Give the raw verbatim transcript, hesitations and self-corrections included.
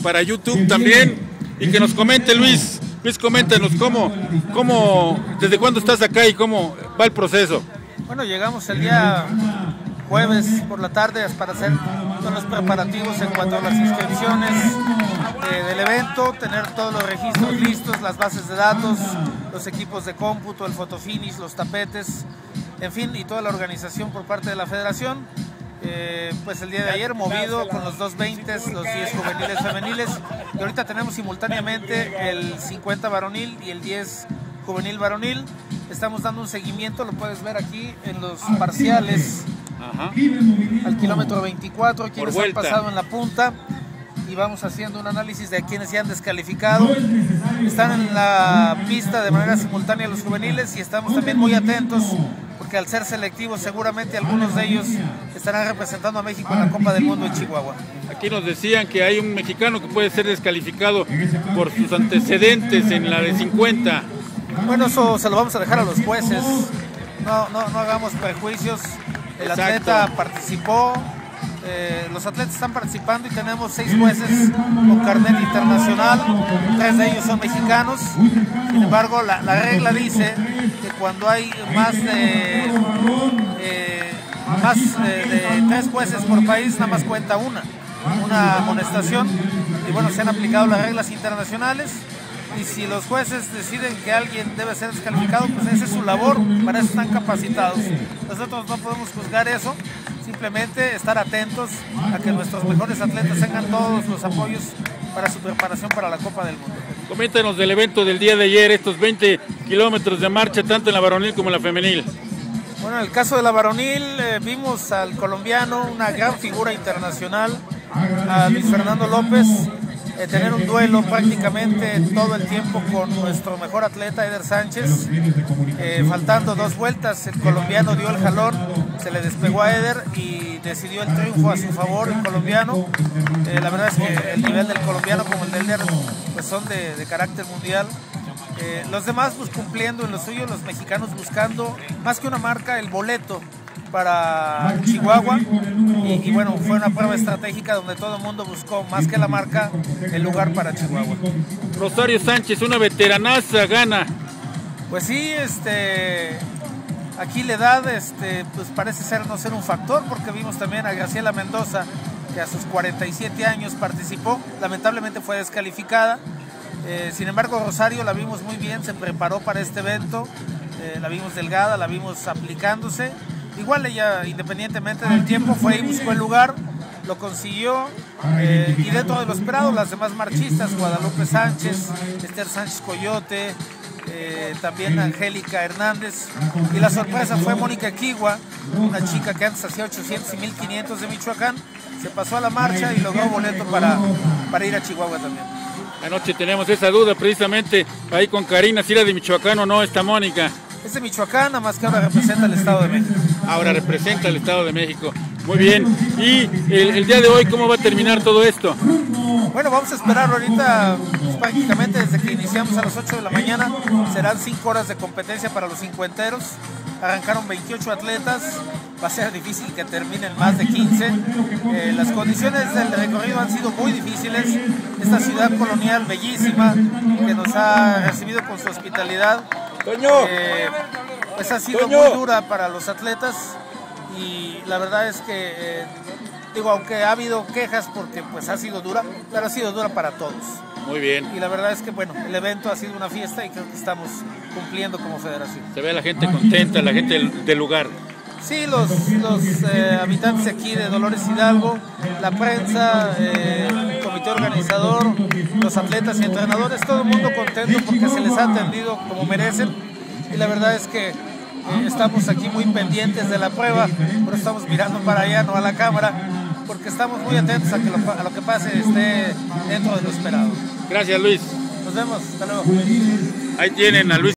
para YouTube también, y que nos comente Luis. Luis, coméntanos cómo, cómo, desde cuándo estás acá y cómo va el proceso. Bueno, llegamos el día jueves por la tarde para hacer todos los preparativos en cuanto a las inscripciones eh, del evento, tener todos los registros listos, las bases de datos, los equipos de cómputo, el fotofinish, los tapetes, en fin, y toda la organización por parte de la federación. Eh, pues el día de ayer movido con los dos veinte, los diez juveniles femeniles, y ahorita tenemos simultáneamente el cincuenta varonil y el diez juvenil varonil. Estamos dando un seguimiento, lo puedes ver aquí en los parciales. Ajá. Al kilómetro veinticuatro, quienes han pasado en la punta, y vamos haciendo un análisis de quienes ya han descalificado. Están en la pista de manera simultánea los juveniles, y estamos también muy atentos porque al ser selectivos seguramente algunos de ellos estarán representando a México en la Copa del Mundo en Chihuahua. Aquí nos decían que hay un mexicano que puede ser descalificado por sus antecedentes en la de cincuenta. Bueno, eso se lo vamos a dejar a los jueces. No, no, no hagamos prejuicios. El Exacto. atleta participó, eh, los atletas están participando y tenemos seis jueces con carnet internacional, tres de ellos son mexicanos. Sin embargo, la, la regla dice que cuando hay más de, eh, más de, de tres jueces por país, nada más cuenta una, una amonestación. Y bueno, se han aplicado las reglas internacionales. Y si los jueces deciden que alguien debe ser descalificado, pues esa es su labor, para eso están capacitados. Nosotros no podemos juzgar eso, simplemente estar atentos a que nuestros mejores atletas tengan todos los apoyos para su preparación para la Copa del Mundo. Coméntanos del evento del día de ayer, estos veinte kilómetros de marcha, tanto en la varonil como en la femenil. Bueno, en el caso de la varonil, eh, vimos al colombiano, una gran figura internacional, a Luis Fernando López, Eh, tener un duelo prácticamente todo el tiempo con nuestro mejor atleta Eder Sánchez, eh, faltando dos vueltas el colombiano dio el jalón, se le despegó a Eder y decidió el triunfo a su favor el colombiano. Eh, la verdad es que el nivel del colombiano como el del Eder pues son de, de carácter mundial. Eh, los demás pues cumpliendo en lo suyo, los mexicanos buscando más que una marca, el boleto para Chihuahua, y, y bueno, fue una prueba estratégica donde todo el mundo buscó más que la marca, el lugar para Chihuahua. Rosario Sánchez, una veteranaza, gana. Pues sí, este aquí la edad este, pues parece ser no ser un factor, porque vimos también a Graciela Mendoza, que a sus cuarenta y siete años participó, lamentablemente fue descalificada. Eh, sin embargo, Rosario la vimos muy bien, se preparó para este evento, eh, la vimos delgada, la vimos aplicándose. Igual ella, independientemente del tiempo, fue y buscó el lugar, lo consiguió, eh, y dentro de lo esperado, las demás marchistas, Guadalupe Sánchez, Esther Sánchez Coyote, eh, también Angélica Hernández, y la sorpresa fue Mónica Kiwa, una chica que antes hacía ochocientos y mil quinientos de Michoacán, se pasó a la marcha y logró boleto para, para ir a Chihuahua también. Anoche tenemos esa duda precisamente ahí con Karina, si era de Michoacán o no esta Mónica. Es de Michoacán, nada más que ahora representa el Estado de México. Ahora representa el Estado de México. Muy bien. Y el, el día de hoy, ¿cómo va a terminar todo esto? Bueno, vamos a esperar ahorita, pues, prácticamente desde que iniciamos a las ocho de la mañana. Serán cinco horas de competencia para los cincuenteros. Arrancaron veintiocho atletas. Va a ser difícil que terminen más de quince. Eh, las condiciones del recorrido han sido muy difíciles. Esta ciudad colonial bellísima que nos ha recibido con su hospitalidad, Eh, pues ha sido muy dura para los atletas, y la verdad es que eh, digo, aunque ha habido quejas porque pues ha sido dura, pero ha sido dura para todos. Muy bien. Y la verdad es que bueno, el evento ha sido una fiesta y creo que estamos cumpliendo como federación. Se ve a la gente contenta, la gente del, del lugar. Sí, los, los eh, habitantes aquí de Dolores Hidalgo, la prensa, eh, el comité organizador, los atletas y entrenadores, todo el mundo contento porque se les ha atendido como merecen, y la verdad es que eh, estamos aquí muy pendientes de la prueba, pero estamos mirando para allá, no a la cámara, porque estamos muy atentos a que lo, a lo que pase esté dentro de lo esperado. Gracias, Luis. Nos vemos, hasta luego. Ahí tienen a Luis.